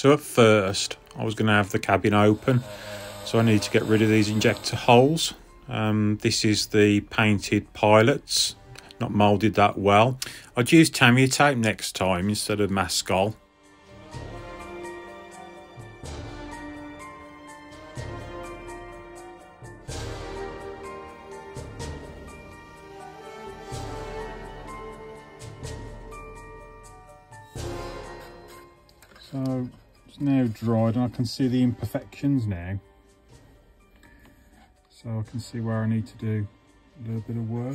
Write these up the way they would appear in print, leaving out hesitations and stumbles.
So at first I was going to have the cabin open, so I need to get rid of these injector holes. This is the painted pilots, not moulded that well. I'd use Tamiya tape next time instead of Maskol. So it's now dried and I can see the imperfections now. So I can see where I need to do a little bit of work.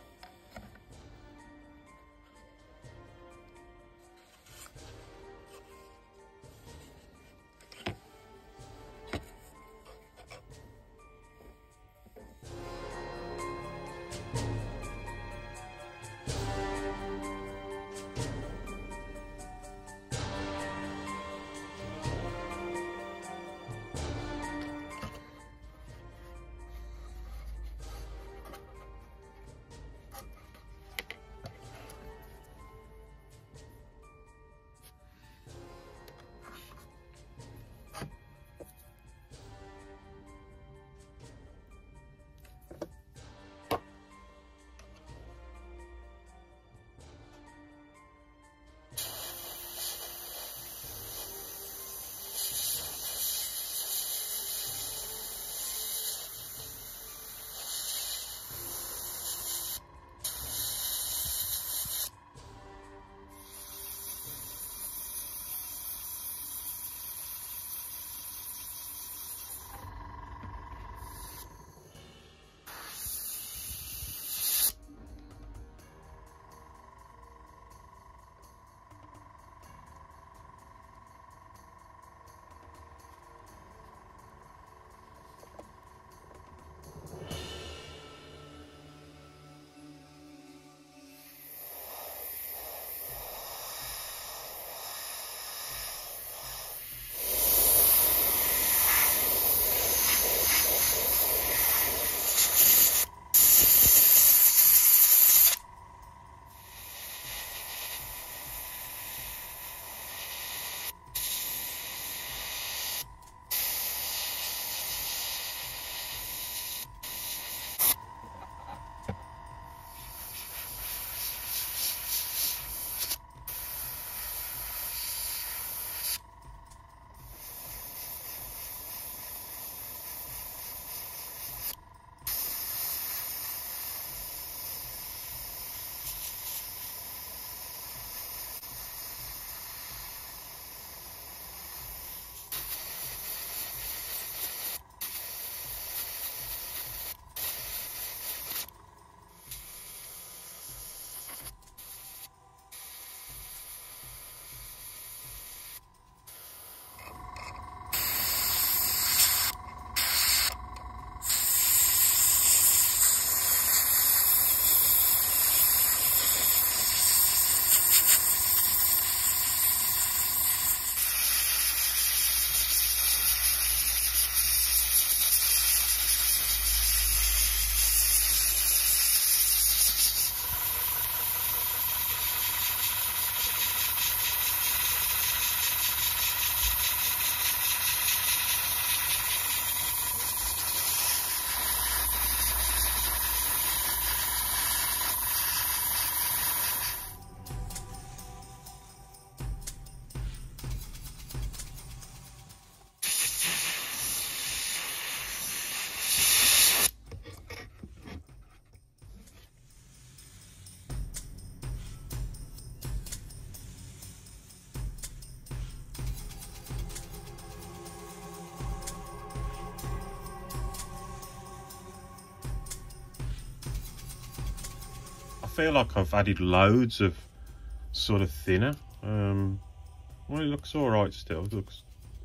I feel like I've added loads of sort of thinner. Well, it looks all right still. It looks.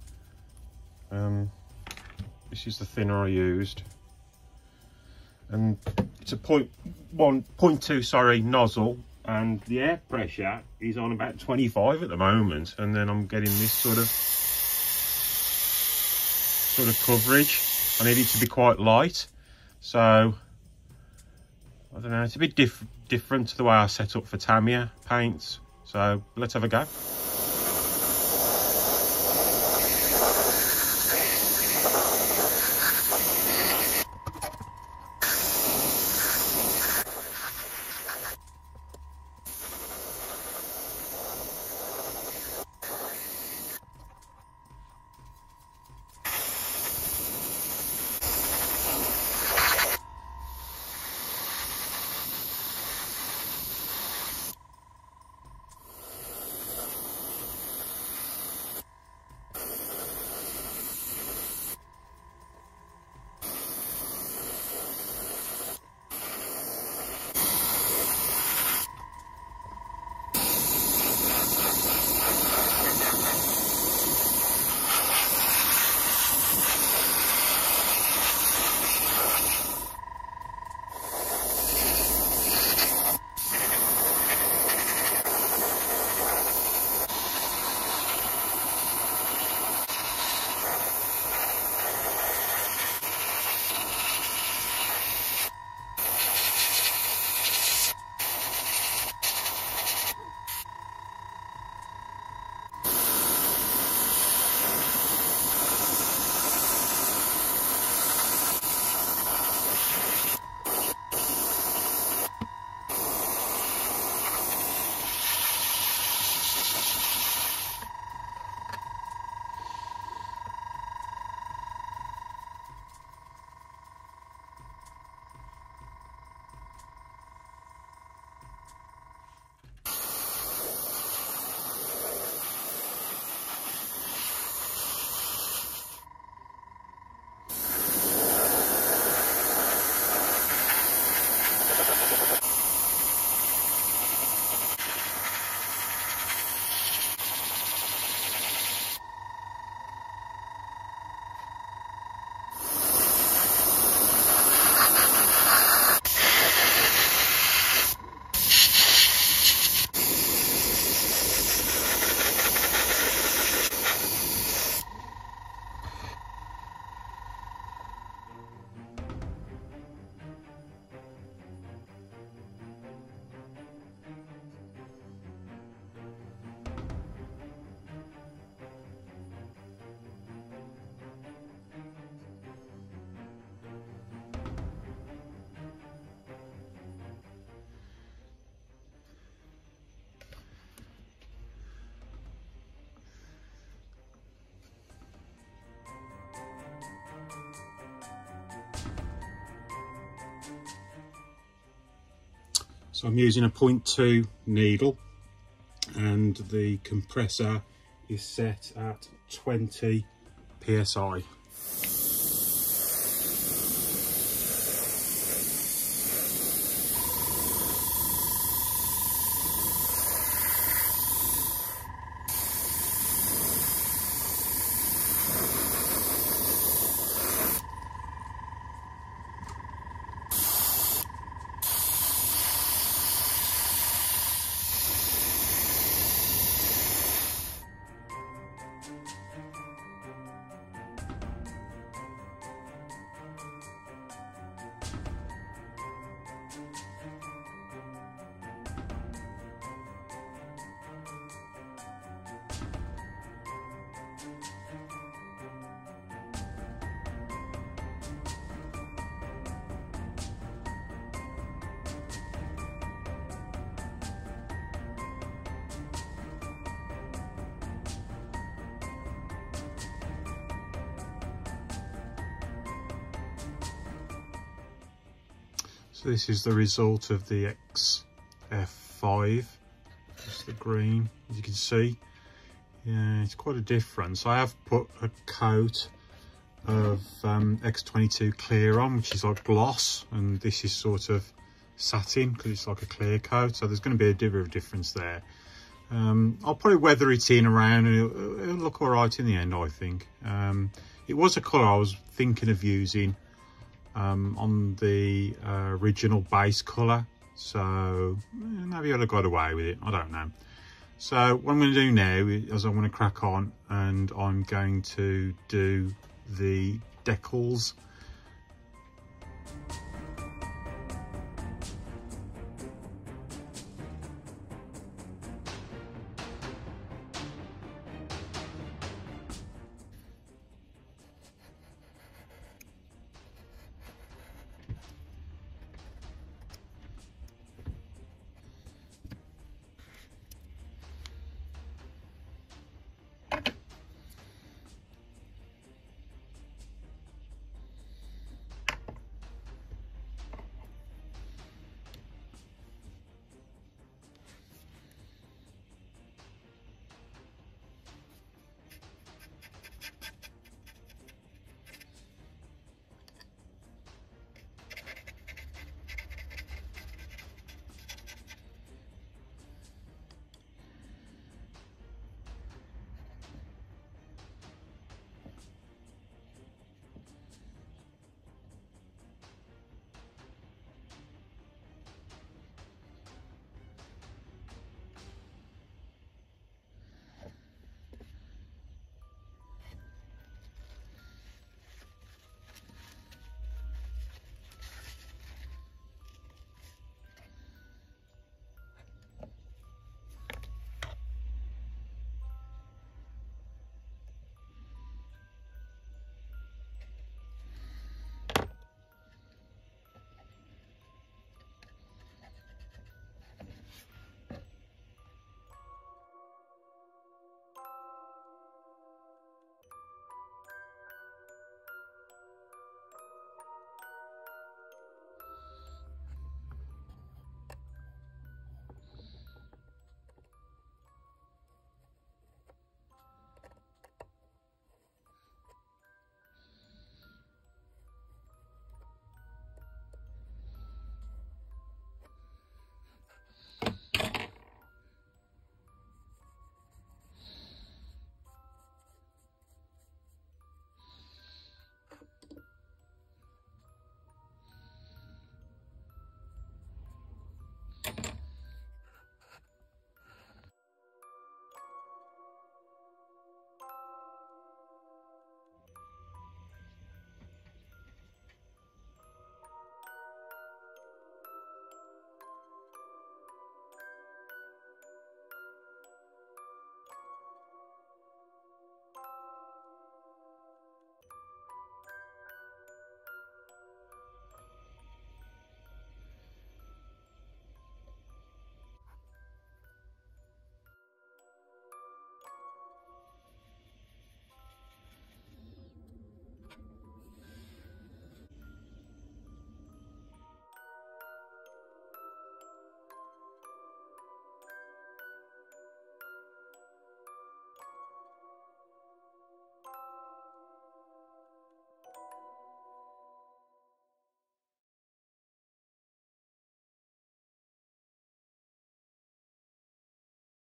This is the thinner I used, and it's a 0.2, sorry, nozzle, and the air pressure is on about 25 at the moment, and then I'm getting this sort of coverage. I need it to be quite light, so I don't know, it's a bit different to the way I set up for Tamiya paints. So let's have a go. So I'm using a 0.2 needle, and the compressor is set at 20 psi. So this is the result of the XF5, just the green, as you can see. Yeah, it's quite a difference. I have put a coat of X22 clear on, which is like gloss, and this is sort of satin because it's like a clear coat, so there's going to be a bit of difference there. I'll probably weather it in around and it'll look all right in the end, I think. It was a colour I was thinking of using on the original base colour, so maybe I'd have got away with it, I don't know. So what I'm going to do now is I'm going to crack on and I'm going to do the decals